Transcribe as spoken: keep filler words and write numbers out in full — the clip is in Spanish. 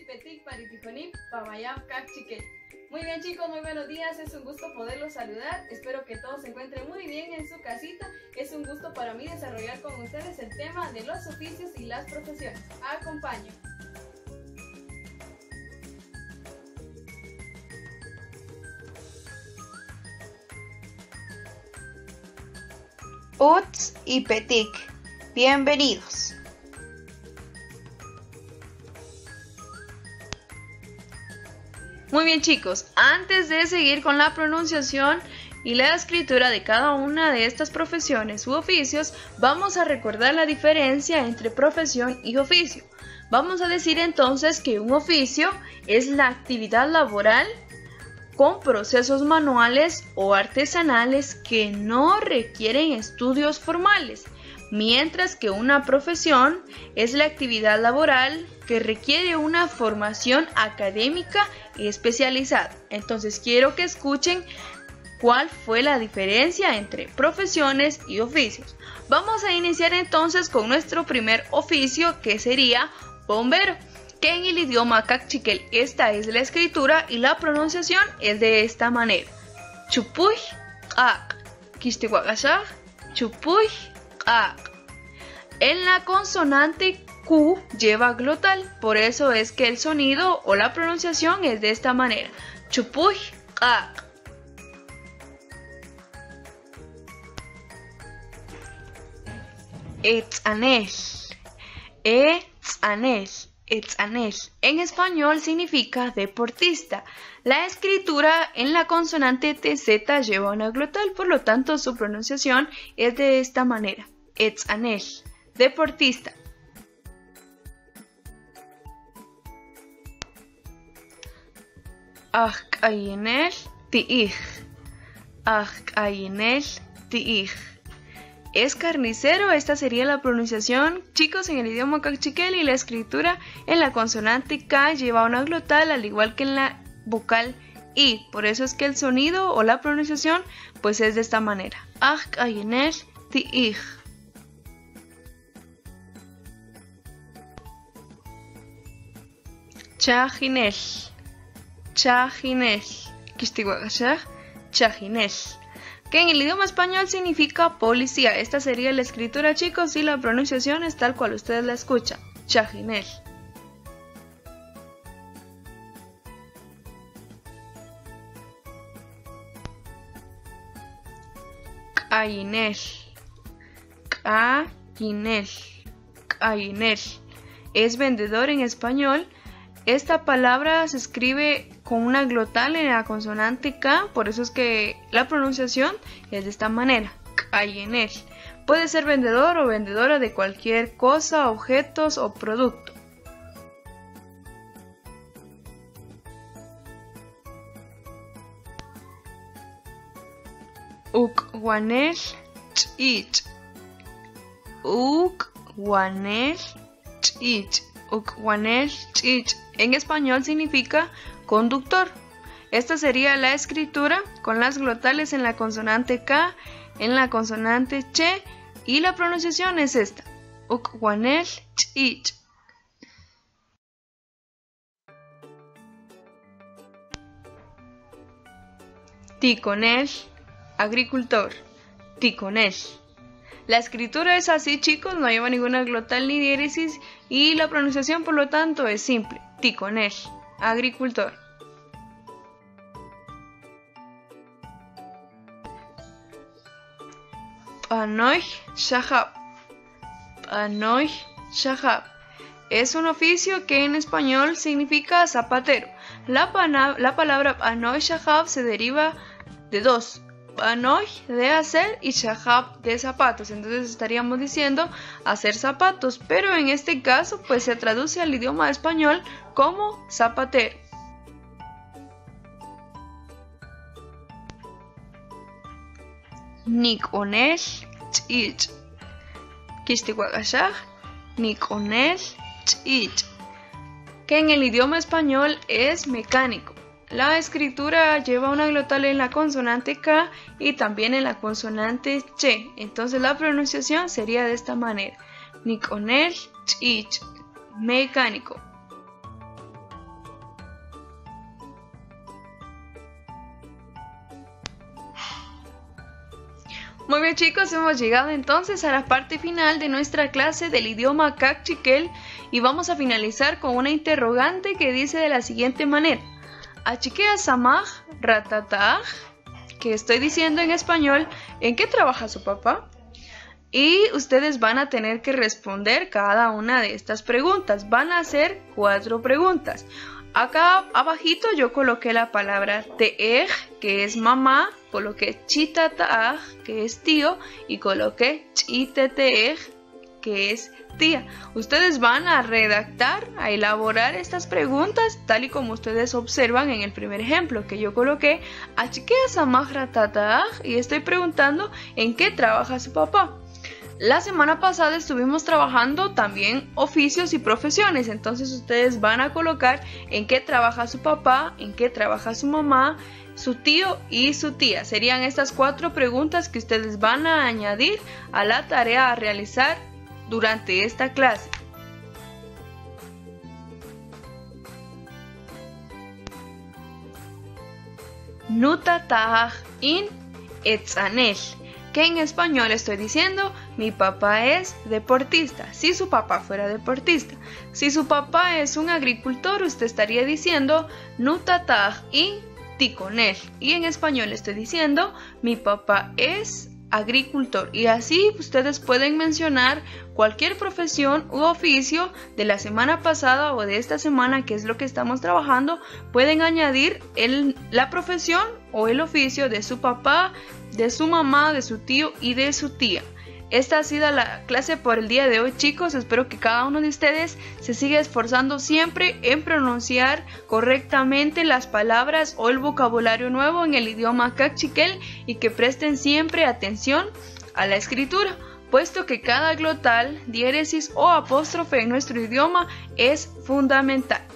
Petit Paritijoní, Pamayam Kachike. Muy bien chicos, muy buenos días, es un gusto poderlos saludar, espero que todos se encuentren muy bien en su casita. Es un gusto para mí desarrollar con ustedes el tema de los oficios y las profesiones. Acompaño. Uts y Petit, bienvenidos. Muy bien chicos, antes de seguir con la pronunciación y la escritura de cada una de estas profesiones u oficios, vamos a recordar la diferencia entre profesión y oficio. Vamos a decir entonces que un oficio es la actividad laboral con procesos manuales o artesanales que no requieren estudios formales, mientras que una profesión es la actividad laboral que requiere una formación académica especializada. Entonces quiero que escuchen cuál fue la diferencia entre profesiones y oficios. Vamos a iniciar entonces con nuestro primer oficio, que sería bombero, que en el idioma Kaqchikel esta es la escritura y la pronunciación es de esta manera: chupuy ak, kishtiwakashaj, chupuy ak. En la consonante Q lleva glotal, por eso es que el sonido o la pronunciación es de esta manera: chupuy ak. Etzanel, etzanel, etzanel. En español significa deportista. La escritura en la consonante T Z lleva una glotal, por lo tanto su pronunciación es de esta manera: etzanel, deportista. Ajkayinel tiij, ajkayinel tiij. Es carnicero, esta sería la pronunciación, chicos, en el idioma Kaqchikel, y la escritura en la consonante K lleva una glotal, al igual que en la vocal I. Por eso es que el sonido o la pronunciación pues es de esta manera: ajkayinel tiij. Chajinel, chajinel, kishtiwakashaj, chajinel, que en el idioma español significa policía. Esta sería la escritura, chicos, y la pronunciación es tal cual ustedes la escuchan: chajinel. Kayinel, kayinel, kayinel. Es vendedor en español. Esta palabra se escribe con una glotal en la consonante K, por eso es que la pronunciación es de esta manera: kayinel. Puede ser vendedor o vendedora de cualquier cosa, objetos o producto. Ukwanel chich, ukwanel chich, ukwanel chich. En español significa conductor. Esta sería la escritura con las glotales en la consonante K, en la consonante Che, y la pronunciación es esta: ukwanel chich. Ticonel, agricultor, ticonel. La escritura es así, chicos, no lleva ninguna glotal ni diéresis, y la pronunciación por lo tanto es simple: ticonel, agricultor. Panoy shahab, panoy shahab. Es un oficio que en español significa zapatero. La, la palabra panoy shahab se deriva de dos: panoy de hacer y shahab de zapatos. Entonces estaríamos diciendo hacer zapatos, pero en este caso pues se traduce al idioma español como zapatero. Nikonel chich, kishtiwakashaj, nikonel chich, que en el idioma español es mecánico. La escritura lleva una glotal en la consonante K y también en la consonante Che. Entonces la pronunciación sería de esta manera: nikonel chich, mecánico. Muy bien chicos, hemos llegado entonces a la parte final de nuestra clase del idioma Kaqchikel y vamos a finalizar con una interrogante que dice de la siguiente manera: Achikea samaj ratataj, que estoy diciendo en español, ¿en qué trabaja su papá? Y ustedes van a tener que responder cada una de estas preguntas. Van a hacer cuatro preguntas. Acá abajito yo coloqué la palabra teej, que es mamá, coloqué chitataaj, que es tío, y coloqué chiteteej, que es tía. Ustedes van a redactar, a elaborar estas preguntas tal y como ustedes observan en el primer ejemplo que yo coloqué achikea samaj ratataj y estoy preguntando en qué trabaja su papá. La semana pasada estuvimos trabajando también oficios y profesiones, entonces ustedes van a colocar en qué trabaja su papá, en qué trabaja su mamá, su tío y su tía. Serían estas cuatro preguntas que ustedes van a añadir a la tarea a realizar durante esta clase. Nutatah in etzanel, que en español estoy diciendo mi papá es deportista. Si su papá fuera deportista. Si su papá es un agricultor, usted estaría diciendo Nutatah in ticonel. Y en español estoy diciendo mi papá es agricultor. Y así ustedes pueden mencionar cualquier profesión u oficio de la semana pasada o de esta semana, que es lo que estamos trabajando. Pueden añadir el, la profesión o el oficio de su papá, de su mamá, de su tío y de su tía. Esta ha sido la clase por el día de hoy, chicos. Espero que cada uno de ustedes se siga esforzando siempre en pronunciar correctamente las palabras o el vocabulario nuevo en el idioma Kaqchikel y que presten siempre atención a la escritura, puesto que cada glotal, diéresis o apóstrofe en nuestro idioma es fundamental.